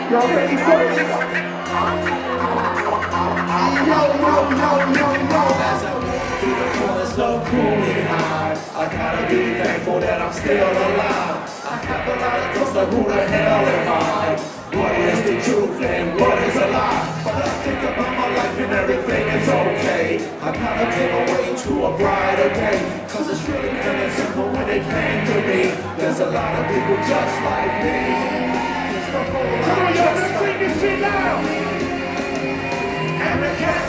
Y'all ready for it? As I walk through the corners so cool and high, I gotta be thankful that I'm still alive. I have a lot of thoughts like who the hell am I? What is the truth and what is a lie? But I think about my life and everything is okay. I gotta give a way to a brighter day, cause it's really kinda simple when it came to me. There's a lot of people just like me. Come on, y'all, let's sing this shit now! And we can't